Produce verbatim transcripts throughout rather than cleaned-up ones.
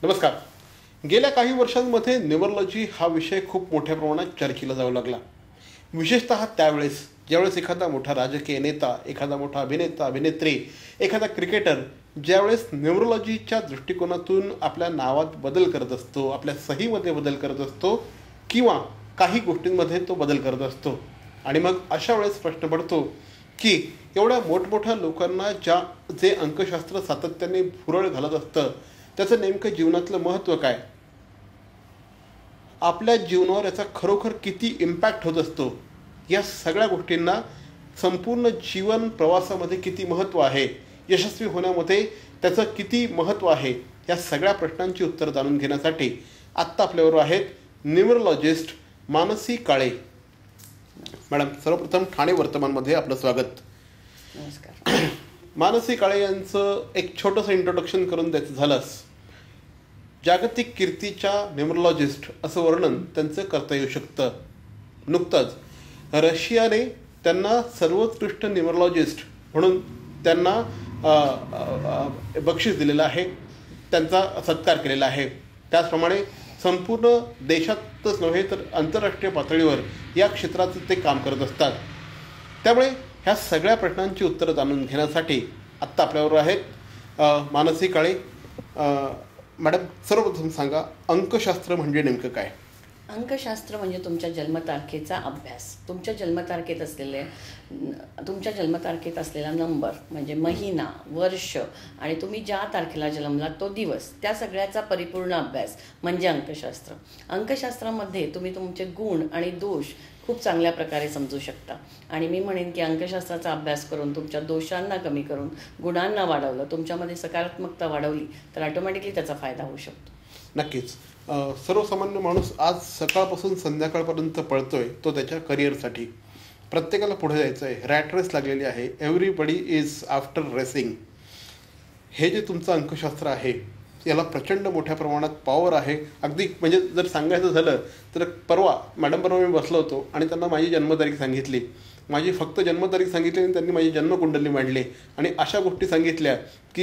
नमस्कार. गेल्या काही वर्षांमध्ये न्यूमरोलॉजी हा विषय खूप मोठ्या प्रमाणात चर्चेला जाऊ लागला. विशेषतः त्यावेळेस ज्यावेळेस एखादा मोठा राजकीय नेता, एखादा मोठा अभिनेता अभिनेत्री, एखादा क्रिकेटर ज्यावेळेस न्यूमरोलॉजीच्या दृष्टिकोनातून आपल्या नावात बदल करत असतो, आपल्या सहीमध्ये बदल करत असतो किंवा काही गोष्टींमध्ये तो बदल करत असतो. आणि मग अशा वेळेस प्रश्न पडतो की एवढ्या मोठमोठ्या लोकांना ज्या जे अंकशास्त्र सातत्याने फुरळ घालत असतं त्याचं नेमकं जीवनातलं महत्त्व काय, आपल्या जीवनावर याचा खरोखर किती इम्पॅक्ट होत असतो, या सगळ्या गोष्टींना संपूर्ण जीवन प्रवासामध्ये किती महत्त्व आहे, यशस्वी होण्यामध्ये त्याचं किती महत्त्व आहे, या सगळ्या प्रश्नांची उत्तरं जाणून घेण्यासाठी आत्ता आपल्याबरोबर आहेत न्यूमरोलॉजिस्ट मानसी काळे. मॅडम, सर्वप्रथम ठाणे वर्तमानमध्ये आपलं स्वागत. नमस्कार. मानसी काळे यांचं एक छोटंसं इंट्रोडक्शन करून द्यायचं झालंस, जागतिक कीर्तीच्या न्यूमरोलॉजिस्ट असं वर्णन त्यांचं करता येऊ शकतं. नुकतंच रशियाने त्यांना सर्वोत्कृष्ट न्यूमरोलॉजिस्ट म्हणून त्यांना बक्षीस दिलेलं आहे, त्यांचा सत्कार केलेला आहे. त्याचप्रमाणे संपूर्ण देशातच नव्हे तर आंतरराष्ट्रीय पातळीवर या क्षेत्राचं ते काम करत असतात. त्यामुळे ह्या सगळ्या प्रश्नांची उत्तरं जाणून घेण्यासाठी आत्ता आपल्याबरोबर आहेत मानसी काळे. मॅडम, सर्वप्रथम सांगा, अंकशास्त्र म्हणजे नेमकं काय? अंकशास्त्र म्हणजे तुमच्या जन्मतारखेचा अभ्यास. तुमच्या जन्मतारखेत असलेले तुमच्या जन्मतारखेत असलेला नंबर म्हणजे महिना, वर्ष आणि तुम्ही ज्या तारखेला जन्मलात तो दिवस, त्या सगळ्याचा परिपूर्ण अभ्यास म्हणजे अंकशास्त्र. अंकशास्त्रामध्ये तुम्ही तुमचे गुण आणि दोष खूप चांगल्या प्रकारे समजू शकता. आणि मी म्हणेन की अंकशास्त्राचा अभ्यास करून तुमच्या दोषांना कमी करून गुणांना वाढवलं, तुमच्यामध्ये सकारात्मकता वाढवली तर ऑटोमॅटिकली त्याचा फायदा होऊ शकतो. नक्कीच. सर्वसामान्य माणूस आज सकाळपासून संध्याकाळपर्यंत पळतोय तो त्याच्या करिअरसाठी. प्रत्येकाला पुढे जायचं आहे, रॅट रेस लागलेली आहे, एव्हरीबडी इज आफ्टर रेसिंग. हे जे तुमचं अंकशास्त्र आहे याला प्रचंड मोठ्या प्रमाणात पॉवर आहे. अगदी म्हणजे जर सांगायचं झालं तर परवा मॅडमबरोबर मी बसलो होतो आणि त्यांना माझी जन्मतारीख सांगितली. माझी फक्त जन्मतारीख सांगितली आणि त्यांनी माझी जन्मकुंडली मांडली आणि अशा गोष्टी सांगितल्या की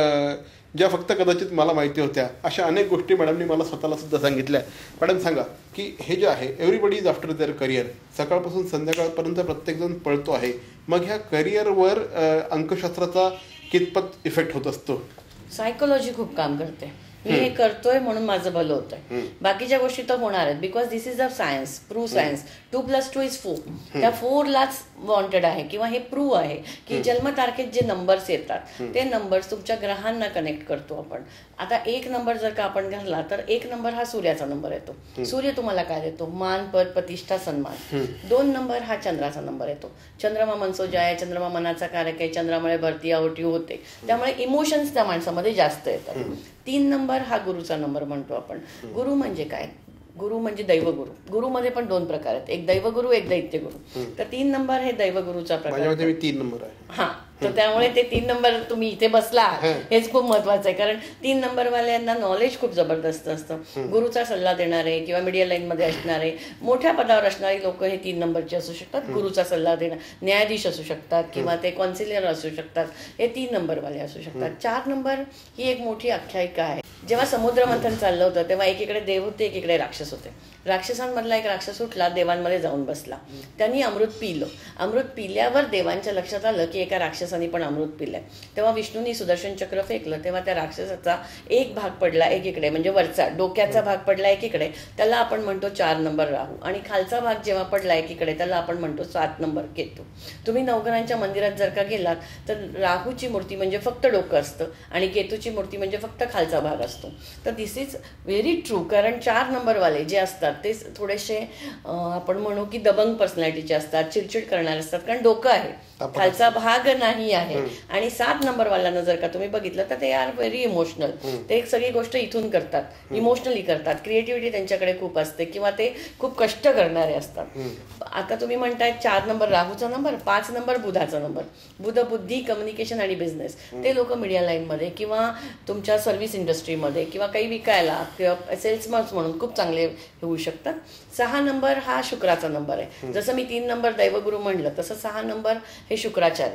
ज्या फक्त कदाचित मला माहिती होत्या. अशा अनेक गोष्टी मॅडमनी मला स्वतःला सुद्धा सांगितल्या. मॅडम सांगा की हे जे आहे everybody is after their career, सकाळपासून संध्याकाळपर्यंत प्रत्येकजण पळतो आहे, मग ह्या करिअरवर अंकशास्त्राचा कितपत इफेक्ट होत असतो? सायकोलॉजी खूप काम करते. मी हे करतोय म्हणून माझं भलं होतंय, बाकीच्या गोष्टी तर होणार आहेत. Because this is a science, prove science. Two plus two is four. त्या फोरलाच वॉन्टेड आहे किंवा हे प्रूव्ह आहे की जन्मतारखेत जे नंबर्स येतात ते नंबर्स तुमच्या ग्रहांना कनेक्ट करतो आपण. आता एक नंबर जर का आपण घातला तर एक नंबर हा सूर्याचा नंबर येतो. सूर्य तुम्हाला काय देतो? मान, पद, प्रतिष्ठा, सन्मान. दोन नंबर हा चंद्राचा नंबर येतो. चंद्रमा मनसोजा आहे, चंद्रमा मनाचा कारक आहे, चंद्रामुळे भरती आवटी होते, त्यामुळे इमोशन्स त्या माणसामध्ये जास्त येतात. तीन नंबर हा गुरुचा नंबर म्हणतो आपण. गुरु म्हणजे काय? गुरु म्हणजे दैवगुरु. गुरुमध्ये पण दोन प्रकार आहेत, एक दैवगुरु, एक दैत्यगुरु. तर तीन नंबर हे दैवगुरुचा प्रकार. तीन नंबर आहे. हा, तर त्यामुळे ते तीन नंबर तुम्ही इथे बसला हेच खूप महत्वाचं आहे, कारण तीन नंबरवाल्यांना नॉलेज खूप जबरदस्त असतं. गुरुचा सल्ला देणारे किंवा मीडिया लाईन मध्ये असणारे मोठ्या पदावर असणारी लोक हे तीन नंबरचे असू शकतात. गुरुचा सल्ला देणार न्यायाधीश असू शकतात किंवा ते कॉन्सिलर असू शकतात, हे तीन नंबरवाले असू शकतात. चार नंबर ही एक मोठी आख्यायिका आहे. जेव्हा समुद्र मंथन चाललं होतं तेव्हा एकीकडे देव होते, एकीकडे राक्षस होते. राक्षसांमधला एक राक्षस उठला, देवांमध्ये जाऊन बसला. त्यांनी अमृत पिलं. अमृत पिल्यावर देवांच्या लक्षात आलं की एका राक्षसाने पण अमृत पिलंय. तेव्हा विष्णूंनी सुदर्शन चक्र फेकलं, तेव्हा त्या राक्षसाचा एक भाग पडला एकीकडे, म्हणजे वरचा डोक्याचा भाग पडला एकीकडे, त्याला आपण म्हणतो चार नंबर राहू. आणि खालचा भाग जेव्हा पडला एकीकडे त्याला आपण म्हणतो सात नंबर केतू. तुम्ही नवग्रहांच्या मंदिरात जर का गेलात तर राहूची मूर्ती म्हणजे फक्त डोकं असतं आणि केतूची मूर्ती म्हणजे फक्त खालचा भाग असतो. तर दिस इज व्हेरी ट्रू, कारण चार नंबरवाले जे असतात ते थोडेसे आपण म्हणू की दबंग पर्सनॅलिटीचे असतात, चिडचिड करणारे असतात, कारण डोकं आहे, खालचा भाग नाही आहे. आणि सात नंबरवाल्यांना जर का तुम्ही बघितलं तर ते आर व्हेरी इमोशनल. ते एक सगळी गोष्ट इथून करतात, इमोशनली करतात, क्रिएटिव्हिटी त्यांच्याकडे खूप असते किंवा ते खूप कष्ट करणारे असतात. आता तुम्ही म्हणताय चार नंबर राहूचा नंबर, पाच नंबर बुधाचा नंबर. बुध बुद्धी, कम्युनिकेशन आणि बिझनेस. ते लोक मीडिया लाईनमध्ये किंवा तुमच्या सर्व्हिस इंडस्ट्रीमध्ये किंवा काही विकायला किंवा सेल्समॅन म्हणून खूप चांगले होऊ शकतात. सहा नंबर हा शुक्राचा नंबर आहे. जसं मी तीन नंबर दैवगुरु म्हणलं तसं सहा नंबर हे शुक्राचार्य.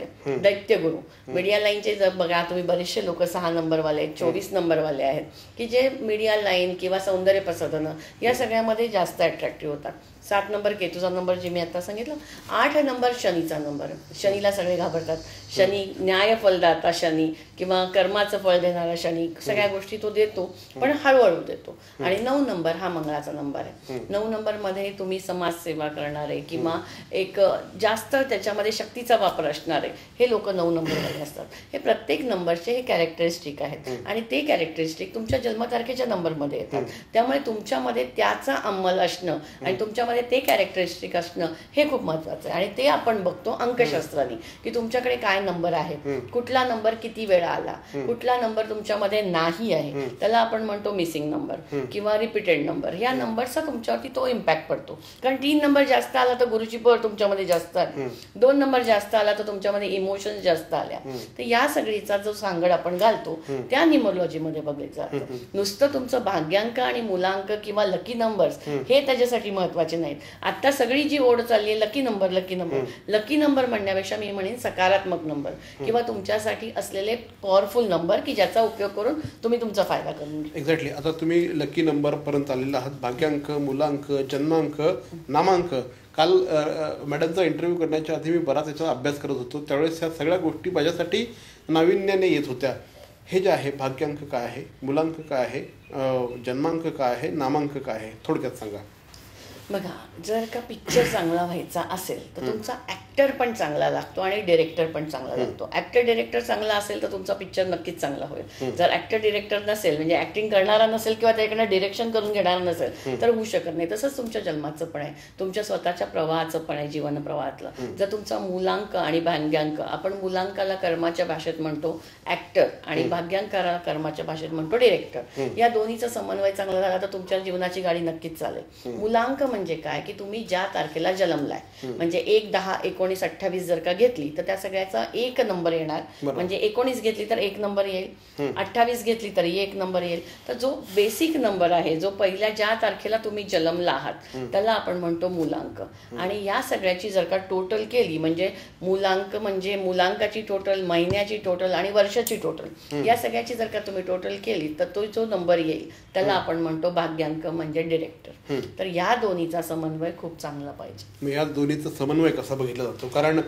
दैत्यगुरु मीडिया लाईनचे जर बघा तुम्ही, बरेचसे लोक सहा नंबरवाले आहेत, चोवीस नंबरवाले आहेत की जे मीडिया लाईन किंवा सौंदर्य प्रसाधनं या सगळ्यामध्ये जास्त अट्रॅक्टिव्ह होतात. सात नंबर केतूचा नंबर जे मी आता सांगितलं. आठ नंबर शनीचा नंबर. शनीला सगळे घाबरतात. शनी न्याय फलदाता शनी किंवा कर्माचं फळ देणारा शनी, सगळ्या गोष्टी तो देतो पण हळूहळू देतो. आणि नऊ नंबर हा मंगळाचा नंबर आहे. नऊ नंबरमध्ये तुम्ही समाजसेवा करणारे किंवा एक जास्त त्याच्यामध्ये शक्तीचा वापर असणारे हे लोक नऊ नंबरमध्ये असतात. हे प्रत्येक नंबरचे हे कॅरेक्टरिस्टिक आहेत आणि ते कॅरेक्टरिस्टिक तुमच्या जन्मतारखेच्या नंबरमध्ये येतात. त्यामुळे तुमच्यामध्ये त्याचा अंमल असणं आणि तुमच्यामध्ये ते कॅरेक्टरिस्टिक असणं हे खूप महत्वाचं आहे. आणि ते आपण बघतो अंकशास्त्राने की तुमच्याकडे काय नंबर आहे, कुठला नंबर किती वेळा आला, कुठला नंबर तुमच्यामध्ये नाही आहे, त्याला आपण म्हणतो मिसिंग नंबर किंवा रिपीटेड नंबर. या नंबरचा तुमच्यावरती तो इम्पॅक्ट पडतो. कारण तीन नंबर जास्त आला तर गुरुची पळ तुमच्यामध्ये जास्त आली, दोन नंबर जास्त आला तर तुमच्यामध्ये इमोशन्स जास्त आल्या. तर या सगळीचा जो सांगड आपण घालतो त्या न्यूमरोलॉजीमध्ये बघितलं जातं. नुसतं तुमचं भाग्यांक आणि मुलांक किंवा लकी नंबर्स हे त्याच्यासाठी महत्वाचे नाहीत. आता सगळी जी ओढ चालली आहे lucky number lucky number lucky number म्हणण्यापेक्षा मी म्हणेन सकारात्मक नंबर किंवा तुमच्यासाठी असलेले पॉवरफुल नंबर की ज्याचा उपयोग करून तुम्ही तुमचा फायदा करून घ्या. एक्झॅक्टली. आता तुम्ही लकी नंबर पर्यंत आलेला आहात. भाग्यांक, मुलांक, जन्मांक, नामांक. काल मॅडमचा इंटरव्ह्यू करण्याच्या आधी मी बराच याचा अभ्यास करत होतो. त्यावेळेस ह्या सगळ्या गोष्टी माझ्यासाठी नाविन्याने येत होत्या. हे जे आहे भाग्यांक काय आहे, मुलांक काय आहे, जन्मांक काय आहे, नामांक काय आहे, थोडक्यात सांगा. बघा, जर का पिक्चर चांगला व्हायचा असेल तर तुमचा ऍक्टर पण चांगला लागतो आणि डिरेक्टर पण चांगला लागतो. ऍक्टर डिरेक्टर चांगला असेल तर तुमचा पिक्चर नक्कीच चांगला होईल. जर ऍक्टर डिरेक्टर नसेल म्हणजे ऍक्टिंग करणारा नसेल किंवा त्याकडनं डिरेक्शन करून घेणारा नसेल तर होऊ शकत नाही. तसंच तुमच्या जन्माचं पण आहे, तुमच्या स्वतःच्या प्रवाहाचं पण आहे, जीवन प्रवाहातलं. जर तुमचा मुलांक आणि भाग्यांक, आपण मुलांकाला कर्माच्या भाषेत म्हणतो ऍक्टर आणि भाग्यांकाला कर्माच्या भाषेत म्हणतो डिरेक्टर, या दोन्हीचा समन्वय चांगला झाला तर तुमच्या जीवनाची गाडी नक्कीच चालेल. मुलांक म्हणजे काय की तुम्ही ज्या तारखेला जन्मलाय, म्हणजे एक दहा एकोणीस अठ्ठावीस जर का घेतली तर त्या सगळ्याचा एक नंबर येणार. म्हणजे एकोणीस घेतली तर एक नंबर येईल, अठ्ठावीस घेतली तरी एक नंबर येईल. तर जो बेसिक नंबर आहे, जो पहिल्या ज्या तारखेला तुम्ही जन्मला आहात त्याला आपण म्हणतो मुलांक. आणि या सगळ्याची जर का टोटल केली म्हणजे मुलांक म्हणजे मुलांकाची टोटल, महिन्याची टोटल आणि वर्षाची टोटल, या सगळ्याची जर का तुम्ही टोटल केली तर तो जो नंबर येईल त्याला आपण म्हणतो भाग्यांक म्हणजे डिरेक्टर. तर या दोन्ही समन्वय खूप चांगला पाहिजे. या दोन्हीचा समन्वय कसा बघितला जातो? कारण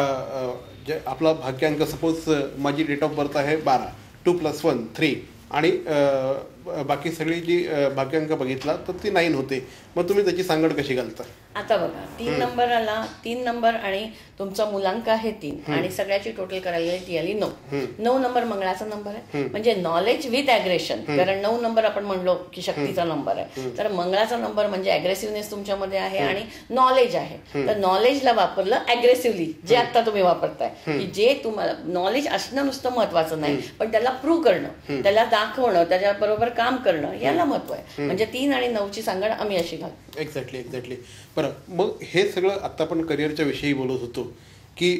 जे आपला भाग्यांक, सपोज माझी डेट ऑफ बर्थ आहे बारा, टू प्लस वन थ्री आणि बाकी सगळी जी भाग्यांक बघितला तर ती नाईन होते. मग तुम्ही त्याची सांगड कशी घालता? आता बघा, तीन नंबर आला, तीन नंबर आणि तुमचा मुलांक आहे तीन आणि सगळ्याची टोटल करायला ती आली नऊ. नऊ नंबर मंगळाचा नंबर आहे म्हणजे नॉलेज विथ अग्रेशन. कारण नऊ नंबर आपण म्हणलो की शक्तीचा नंबर आहे, तर मंगळाचा नंबर म्हणजे अग्रेसिव्हनेस तुमच्यामध्ये आहे आणि नॉलेज आहे. तर नॉलेजला वापरलं अग्रेसिव्हली, जे आता तुम्ही वापरताय, की जे तुम्हाला नॉलेज असणं नुसतं महत्वाचं नाही पण त्याला प्रूव्ह करणं, त्याला दाखवणं, त्याच्याबरोबर काम करणं याला महत्व आहे. म्हणजे तीन आणि नऊची सांगड आम्ही अशी घालतो. Exactly exactly. बरं, मग हे सगळं आता आपण करिअरच्या विषयी बोलत होतो की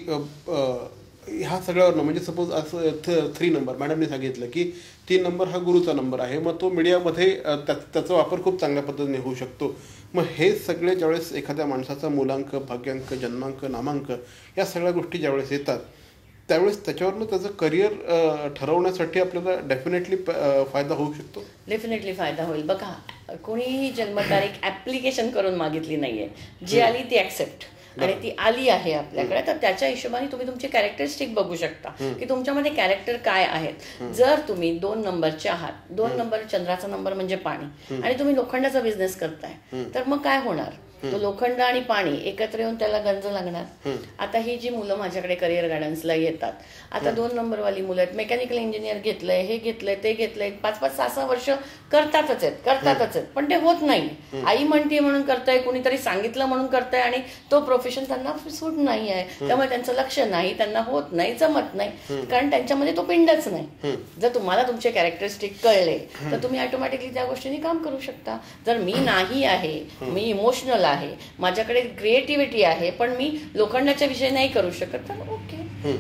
ह्या सगळ्यावर म्हणजे सपोज असं थ्री नंबर मॅडमने सांगितलं की तीन नंबर हा गुरुचा नंबर आहे, मग तो मीडियामध्ये त्याचा वापर खूप चांगल्या पद्धतीने होऊ शकतो. मग हे सगळे ज्यावेळेस एखाद्या माणसाचा मुलांक, भाग्यांक, जन्मांक, नामांक या सगळ्या गोष्टी ज्यावेळेस येतात त्यावेळेस त्याच्यावरनं त्याचं करिअर ठरवण्यासाठी आपल्याला डेफिनेटली फायदा होऊ शकतो. डेफिनेटली फायदा होईल. बघा, कोणीही जन्मतारीख ऍप्लिकेशन करून मागितली नाहीये, जी आली ती ऍक्सेप्ट आणि ती आली आहे आपल्याकडे. तर त्याच्या हिशोबाने तुम्ही तुमचे कॅरेक्टरिस्टिक बघू शकता की तुमच्यामध्ये कॅरेक्टर काय आहेत. जर तुम्ही दोन नंबरचे आहात, दोन नंबर चंद्राचा नंबर म्हणजे पाणी आणि तुम्ही लोखंडाचा बिझनेस करताय तर मग काय होणार? तो लोखंड आणि पाणी एकत्र येऊन त्याला गंज लागणार. आता ही जी मुलं माझ्याकडे करिअर गायडन्सला येतात, आता दोन नंबरवाली मुलं आहेत, मेकॅनिकल इंजिनियर घेतलंय, हे घेतलंय, ते घेतलंय, पाच पाच सहा सहा वर्ष करतातच आहेत करतातच आहेत पण ते होत नाही. आई म्हणते म्हणून करताय, कुणीतरी सांगितलं म्हणून करताय आणि तो प्रोफेशन त्यांना सूट नाही आहे. त्यामुळे त्यांचं लक्ष नाही, त्यांना होत नाही, जमत नाही, कारण त्यांच्यामध्ये तो पिंडच नाही. जर तुम्हाला तुमचे कॅरेक्टरिस्टिक कळले तर तुम्ही ऑटोमॅटिकली त्या गोष्टींनी काम करू शकता. जर मी नाही आहे, मी इमोशनल आहे, माझ्याकडे क्रिएटिव्हिटी आहे पण मी लोखंडाच्या विषय नाही करू शकत तर ओके.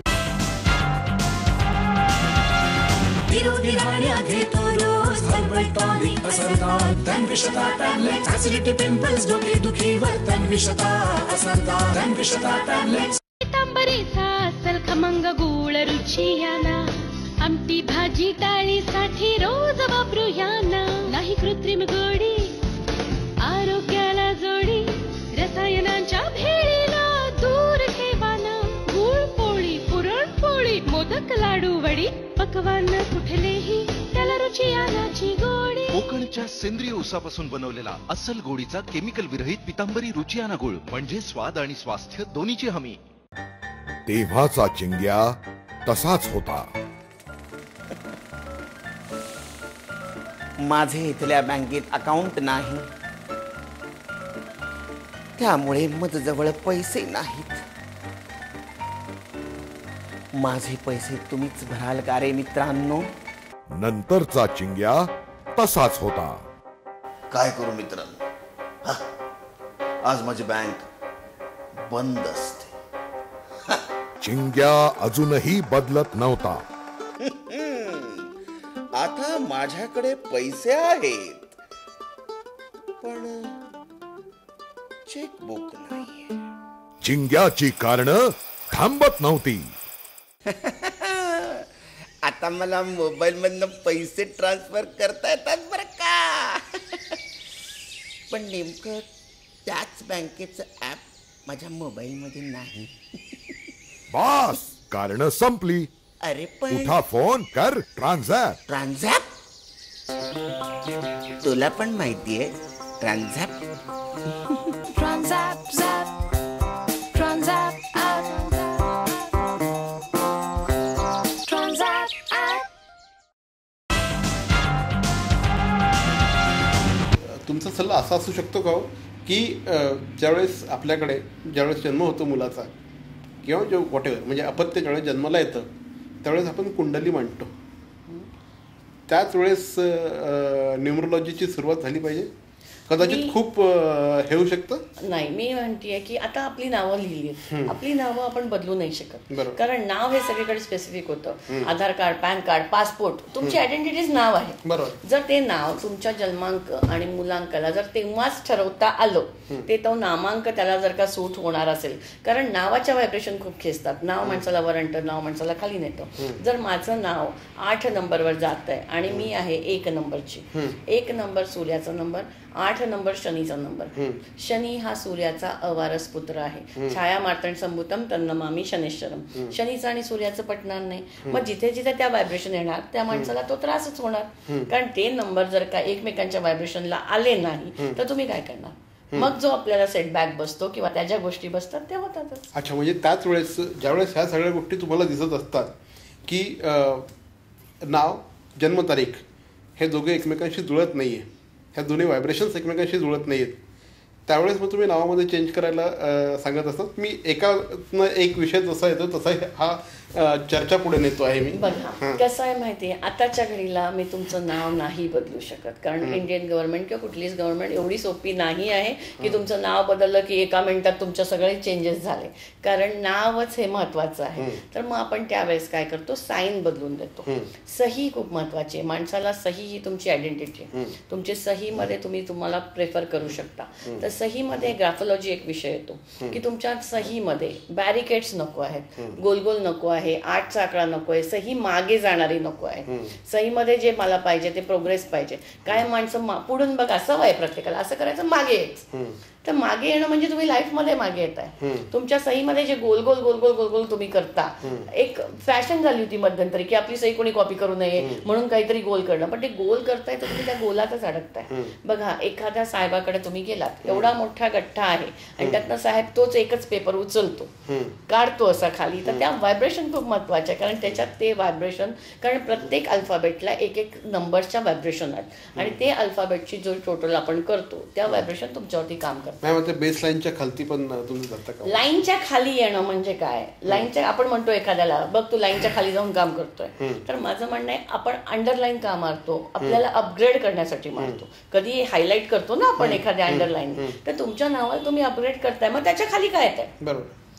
विरोधी गाड्या घेतो रोज हर्बल टॉनिक असरदार तन्विषता टॅबलेट ऍसिडिटी पिंपल्स डोके दुखीवर तन्विषता असरदार तन्विषता टॅबलेट पितांबरीचा असल खमंग गु गुळ रुचियाना, आमटी भाजी डाळीसाठी रोज वापरूयाना. नाही कृत्रिम गोडी, आरोग्याला जोडी, रसायनांच्या भेळीला दूर ठेवाना. गुळ पोळी, पुरणपोळी, मोदक लाडू वडी, पकवान कुठलेही त्याला रुचियानाची गोडी. कोकणच्या सेंद्रिय ऊसापासून बनवलेला अस्सल गोडीचा केमिकल विरहित पितांबरी रुचियाना गुळ म्हणजे स्वाद आणि स्वास्थ्य दोन्हीची हमी. तेव्हाचा चिंग्या तसाच होता. माझे इथल्या बँकेत अकाउंट नाही, त्यामुळे माझ्याजवळ पैसे नाहीत. माझे पैसे तुम्हीच भराल का रे मित्रांनो? नंतरचा चिंग्या तसाच होता. काय करू मित्रांनो, हा, आज माझी बँक बंद असते. चिंग्या अजूनही बदलत नव्हता. आता माझ्याकडे पैसे आहेत, पण चेकबुक नाही. चिंग्याची कारणं थांबत नव्हती. आता मला मोबाईल मधनं पैसे ट्रान्सफर करता येतात बरं का. पण नेमकं त्याच बँकेचं ऍप माझ्या मोबाईल मध्ये नाही. बास, कारणं संपली. अरे पण उठा, फोन कर, ट्रान्झॅक्ट. ट्रान्झॅक्ट? तुला पण माहितीये transact? Transact झॅप, transact app, transact app. तुमचा सल्ला असा असू शकतो का हो की अ, ज्यावेळेस आपल्याकडे ज्यावेळेस जन्म होतो मुलाचा किंवा जो वॉटेवर म्हणजे अपत्य ज्यावेळेस जन्माला येतं त्यावेळेस आपण कुंडली मांडतो, त्याच वेळेस न्यूमरोलॉजीची सुरुवात झाली पाहिजे. कदाचित मी- खूप अ, हे होऊ शकतं. नाही, मी म्हणतेय की आता आपली नावं लिहिली, आपली नावं आपण बदलू नाही शकत. बरोबर. कारण नाव हे सगळीकडे स्पेसिफिक होतं. Aadhaar card, PAN card, passport, तुमची आयडेंटिटीज नाव आहे. बरोबर. जर ते नाव तुमच्या जन्मांक आणि मुलांकाला जर तेव्हाच ठरवता आलं, ते तो नामांक त्याला जर का सूट होणार असेल, कारण नावाच्या व्हायब्रेशन खूप खेचतात. नाव माणसाला वरंट, नाव माणसाला खाली नेतं. जर माझं नाव आठ नंबरवर जात आहे आणि मी आहे एक नंबरची, एक नंबर सूर्याचा नंबर, आठ नंबर शनीचा नंबर. शनी हा सूर्याचा अवारस पुत्र आहे. छाया मार्तंड संभूतम तन्नमामी शनेश्वरम. शनीचं आणि सूर्याचं पटणार नाही. मग जिथे जिथे त्या व्हायब्रेशन येणार त्या माणसाला तो त्रासच होणार. कारण ते नंबर जर का एकमेकांच्या व्हायब्रेशनला आले नाही तर तुम्ही काय करणार? मग जो आपल्याला सेटबॅक बसतो किंवा त्या ज्या गोष्टी बसतात त्या होतातच. अच्छा, म्हणजे त्याच वेळेस ज्यावेळेस ह्या सगळ्या गोष्टी तुम्हाला दिसत असतात की अ, नाव, जन्मतारीख हे दोघे एकमेकांशी जुळत नाही आहे, ह्या दोन्ही व्हायब्रेशन्स एकमेकांशी जुळत नाही आहेत, त्यावेळेस मग तुम्ही नावामध्ये चेंज करायला अ, सांगत असतात. मी एका एक विषय जसा येतो तसा हा अ, चर्चा पुढे नेतो आहे मी. बघा कसं आहे माहितीये, आताच्या घडीला मी तुमचं नाव नाही बदलू शकत, कारण इंडियन गव्हर्नमेंट किंवा कुठलीच गव्हर्नमेंट एवढी सोपी नाही आहे की तुमचं नाव बदललं की एका मिनिटात तुमच्या सगळे चेंजेस झाले. कारण नावच हे महत्वाचं आहे. तर मग आपण त्यावेळेस काय करतो, साईन बदलून देतो. सही खूप महत्वाची आहे. माणसाला सही ही तुमची आयडेंटिटी आहे. तुमची सहीमध्ये तुम्ही तुम्हाला प्रेफर करू शकता. तर सहीमध्ये ग्राफोलॉजी एक विषय येतो की तुमच्या सहीमध्ये बॅरिकेड्स नको आहेत, गोलगोल नको आहे, आठचा आकडा नको आहे, सही मागे जाणारी नको आहे. सहीमध्ये जे मला पाहिजे ते प्रोग्रेस पाहिजे. काय माणसं पुढून बघा सवय प्रत्येकाला असं करायचं, मागे यायचं. तर मागे येणं म्हणजे तुम्ही लाईफमध्ये मागे येत आहे. तुमच्या सहीमध्ये जे गोल गोल गोल गोल गोल गोल तुम्ही करता, एक फॅशन झाली होती मध्यंतरी की आपली सही कोणी कॉपी करू नये म्हणून काहीतरी गोल करणं, पण ते गोल करताय तर तुम्ही त्या गोलातच अडकताय. बघा, एखाद्या साहेबाकडे तुम्ही गेलात, एवढा मोठा गठ्ठा आहे आणि त्यातनं साहेब तोच एकच पेपर उचलतो, काढतो असा खाली, तर त्या व्हायब्रेशन खूप महत्वाचे आहे. कारण त्याच्यात ते व्हायब्रेशन, कारण प्रत्येक अल्फाबेटला एक एक नंबरच्या व्हायब्रेशन आहेत आणि ते अल्फाबेटची जो टोटल आपण करतो त्या व्हायब्रेशन तुमच्यावरती काम करतात. नाही, बेस लाईनच्या खालती पण तुम्ही जाता का? लाईनच्या खाली येणं म्हणजे काय? लाईनच्या, आपण म्हणतो एखाद्याला बघ तू लाईनच्या खाली जाऊन काम करतोय, तर माझं म्हणणं आहे आपण अंडरलाईन का मारतो? आपल्याला अपग्रेड करण्यासाठी मारतो. कधी हायलाईट करतो ना आपण एखाद्या अंडरलाईन, तर तुमच्या नावाला तुम्ही अपग्रेड करताय, मग त्याच्या खाली काय येत आहे? बरोबर.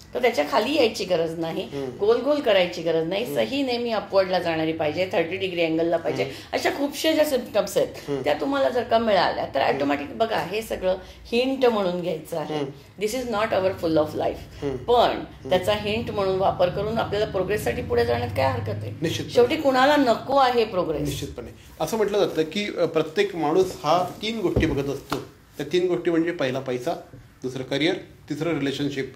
तर त्याच्या खाली यायची गरज नाही, गोल गोल करायची गरज नाही, सही नेहमी अपवर्डला जाणारी पाहिजे, थर्टी डिग्री अँगलला पाहिजे. अशा खूपशा ज्या सिम्पटम्स आहेत त्या तुम्हाला जर का मिळाल्या तर ऑटोमॅटिक बघा हे सगळं हिंट म्हणून घ्यायचं आहे. This is not our full of life, पण त्याचा हिंट म्हणून वापर करून आपल्याला प्रोग्रेससाठी पुढे जाण्यात काय हरकत आहे. निश्चित शेवटी कुणाला नको आहे प्रोग्रेस. निश्चितपणे असं म्हटलं जातं की प्रत्येक माणूस हा तीन गोष्टी बघत असतो. त्या तीन गोष्टी म्हणजे पहिला पैसा, दुसरं करिअर, तिसरं रिलेशनशिप.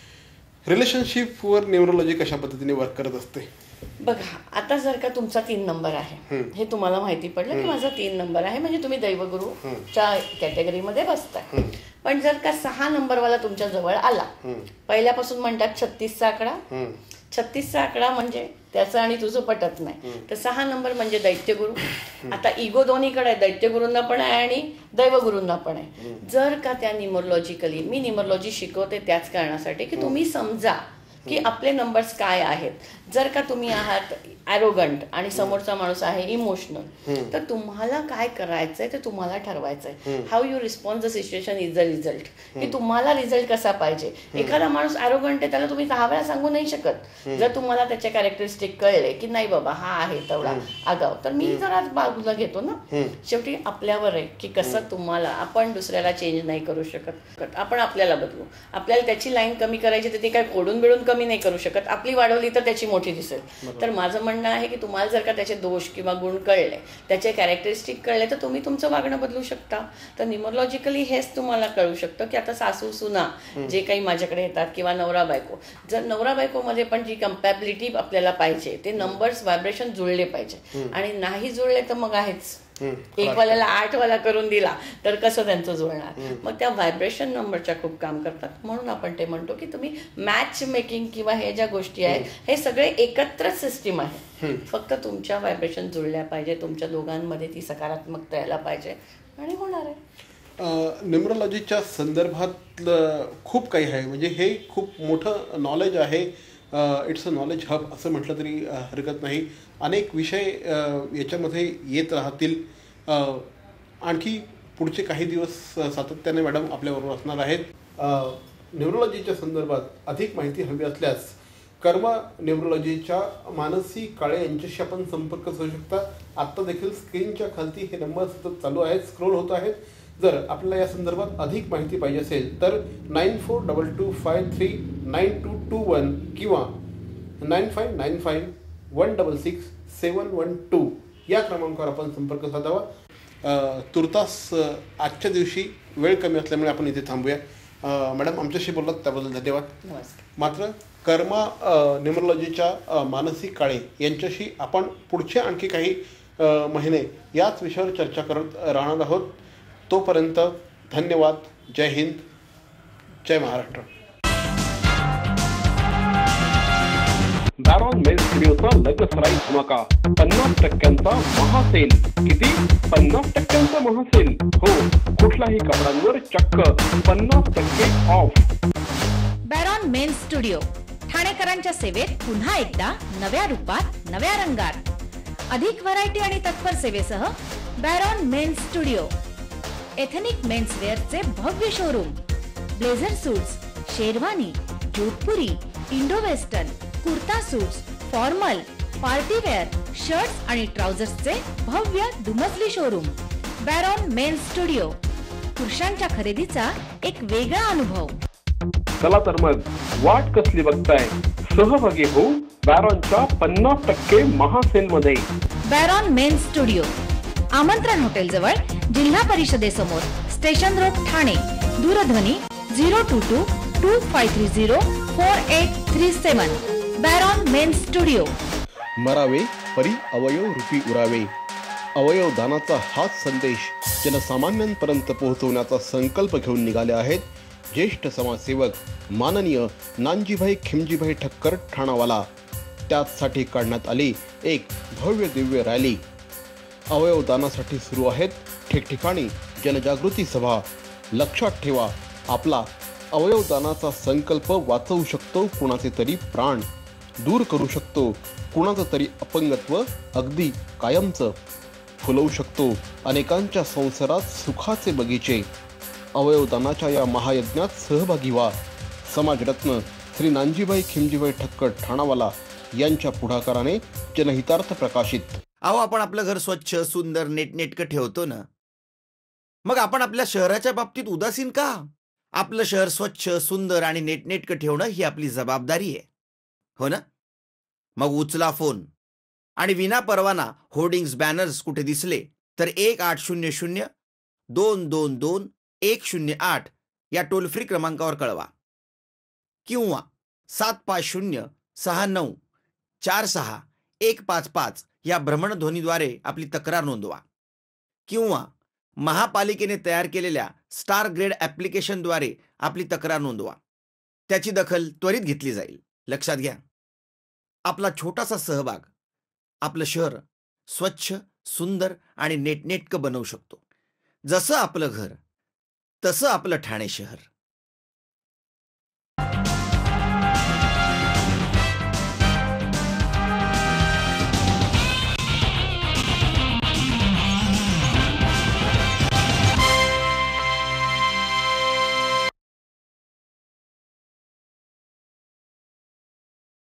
रिलेशनशिपवर न्यूरोलॉजी कशा पद्धतीने वर्क करत असते बघा. आता जर का तुमचा तीन नंबर आहे हे तुम्हाला माहिती पडलं की माझा तीन नंबर आहे म्हणजे तुम्ही दैवगुरूच्या कॅटेगरीमध्ये बसताय. पण जर का सहा नंबरवाला तुमच्या जवळ आला, पहिल्यापासून म्हणतात छत्तीसचा आकडा, छत्तीसचा आकडा म्हणजे त्याचं आणि तुझं पटत नाही, तर सहा नंबर म्हणजे दैत्यगुरु. आता इगो दोन्हीकडे आहे, दैत्यगुरूंना पण आहे आणि दैवगुरूंना पण आहे. जर का त्या न्यूमरोलॉजिकली, मी न्यूमरोलॉजी शिकवते त्याच कारणासाठी की तुम्ही समजा की आपले नंबर्स काय आहेत. जर का तुम्ही आहात ॲरोगंट आणि समोरचा माणूस आहे इमोशनल, तर तुम्हाला काय करायचंय ते तुम्हाला ठरवायचंय. How you respond the situation is the result, की तुम्हाला रिझल्ट कसा पाहिजे. एखादा माणूस ॲरोगंट आहे त्याला तुम्ही दहा वेळा सांगू नाही शकत. जर तुम्हाला त्याचे कॅरेक्टरिस्टिक कळले की नाही बाबा हा आहे तेवढा आगाव, तर मी जरा बाजूला घेतो ना. शेवटी आपल्यावर आहे की कसं तुम्हाला, आपण दुसऱ्याला चेंज नाही करू शकत, आपण आपल्याला बदलू. आपल्याला त्याची लाईन कमी करायची तर ते काय कोडून बिडून कमी नाही करू शकत, आपली वाढवली तर त्याची मोठी दिसेल. तर माझं म्हणणं आहे की तुम्हाला जर का त्याचे दोष किंवा गुण कळले, त्याचे कॅरेक्टरिस्टिक कळले, तर तुम्ही तुमचं वागणं बदलू शकता. तर न्यूमरोलॉजिकली हेच तुम्हाला कळू शकतं की आता सासू सुना जे काही माझ्याकडे येतात किंवा नवरा बायको, जर नवरा बायकोमध्ये पण जी कम्पॅबिलिटी आपल्याला पाहिजे ते नंबर्स व्हायब्रेशन जुळले पाहिजे, आणि नाही जुळले तर मग आहेच. एक वाल्याला आठ वाला करून दिला तर कसं त्यांचं जुळणार. मग त्या व्हायब्रेशन नंबरच्या खूप काम करतात. म्हणून आपण ते म्हणतो की तुम्ही मॅच मेकिंग किंवा हे ज्या गोष्टी आहेत हे सगळे एकत्र सिस्टीम आहे, फक्त तुमच्या व्हायब्रेशन जुळल्या पाहिजे, तुमच्या दोघांमध्ये ती सकारात्मकता यायला पाहिजे आणि होणार आहे. न्यूमरोलॉजीच्या संदर्भात खूप काही आहे, म्हणजे हे खूप मोठं नॉलेज आहे. इट्स अ नॉलेज हब असं म्हटलं तरी हरकत नाही. अनेक विषय याच्यामध्ये येत राहतील. आणखी पुढचे काही दिवस सातत्याने मॅडम आपल्याबरोबर असणार आहेत. न्यूमरोलॉजीच्या संदर्भात अधिक माहिती हवी असल्यास कर्मा न्यूमरोलॉजीच्या मानसी काळे यांच्याशी आपण संपर्क साधू शकता. आत्ता देखील स्क्रीनच्या खालती हे नंबर सतत चालू आहेत, स्क्रोल होत आहेत. जर आपल्याला या संदर्भात अधिक माहिती पाहिजे असेल तर nine four double two five three nine two two one किंवा nine five nine five one double six seven one two या क्रमांकावर आपण संपर्क साधावा. तुर्तास आजच्या दिवशी वेळ कमी असल्यामुळे आपण इथे थांबूया. मॅडम आमच्याशी बोललात त्याबद्दल धन्यवाद. मात्र कर्मा न्यूमरोलॉजीच्या मानसी काळे यांच्याशी आपण पुढचे आणखी काही महिने याच विषयावर चर्चा करत राहणार आहोत. तोपर्यंत धन्यवाद. जय हिंद, जय महाराष्ट्र. बॅरॉन मेल स्टुडिओचा लग्नसराई धमाका, पन्नास टक्क्यांचा महासेल. किती? पन्नास टक्क्यांचा महासेल. हो, कुठल्याही कपड्यांवर चक्क पन्नास टक्के ऑफ. बॅरॉन मेन स्टुडिओ ठाणेकरांच्या सेवेत पुन्हा एकदा नव्या रूपात, नव्या रंगात. अधिक व्हरायटी आणि तत्पर सेवेसह बॅरॉन मेन स्टुडिओ. एथनिक मेन्सवेअरचे भव्य showroom. Blazer suits, sherwani, Jodhpuri, Indo western, kurta suits, formal, partywear, shirts आणि ट्राउझर्सचे भव्य दुमजली शोरूम. बॅरॉन men studio. पुरुषांच्या खरेदीचा एक वेगळा अनुभव. चला तर मग वाट कसली बघताय, सहभागी हो बॅरॉनच्या पन्नास टक्के महासेल मध्ये. बॅरॉन मेन स्टुडिओ, आमंत्रण हॉटेल जवळ, जिल्हा परिषदेसमोर, स्टेशन रोड, ठाणे. दूरध्वनी zero two two two five three zero four eight three seven. Baron men studio. मरावे परी अवयव रूपी उरावे. अवयव दानाचा हाच संदेश जनसामान्यांपर्यंत पोहोचवण्याचा संकल्प घेऊन निघाले आहेत ज्येष्ठ समाजसेवक माननीय नानजीभाई खिमजीभाई ठक्कर ठाणावाला. त्याचसाठी काढण्यात आली एक भव्य दिव्य रॅली. अवयवदानासाठी सुरू आहेत ठिकठिकाणी जनजागृती सभा. लक्षात ठेवा, आपला अवयवदानाचा संकल्प वाचवू शकतो कुणाचे तरी प्राण, दूर करू शकतो कुणाचं तरी अपंगत्व अगदी कायमचं, फुलवू शकतो अनेकांच्या संसारात सुखाचे बगीचे. अवयवदानाच्या या महायज्ञात सहभागी व्हा. समाजरत्न श्री नानजीबाई खिमजीबाई ठक्कर ठाणावाला यांच्या पुढाकाराने जनहितार्थ प्रकाशित. अहो, आपण आपलं घर स्वच्छ सुंदर नेटनेटकं ठेवतो ना, मग आपण आपल्या शहराच्या बाबतीत उदासीन का? आपलं शहर स्वच्छ सुंदर आणि नेटनेटकं ठेवणं ही आपली जबाबदारी आहे, हो ना? मग उचला फोन आणि विना परवाना होर्डिंग्स बॅनर्स कुठे दिसले तर एक आठ शून्य शून्य दोन दोन दोन एक शून्य आठ या टोल फ्री क्रमांकावर कळवा किंवा सात पाच शून्य सहा नऊ चार सहा एक पाच पाच या भ्रमणध्वनीद्वारे आपली तक्रार नोंदवा किंवा महापालिकेने तयार केलेल्या स्टार ग्रेड ॲप्लिकेशनद्वारे आपली तक्रार नोंदवा. त्याची दखल त्वरित घेतली जाईल. लक्षात घ्या, आपला छोटासा सहभाग आपलं शहर स्वच्छ सुंदर आणि नेटनेटकं बनवू शकतो. जसं आपलं घर तसं आपलं ठाणे शहर.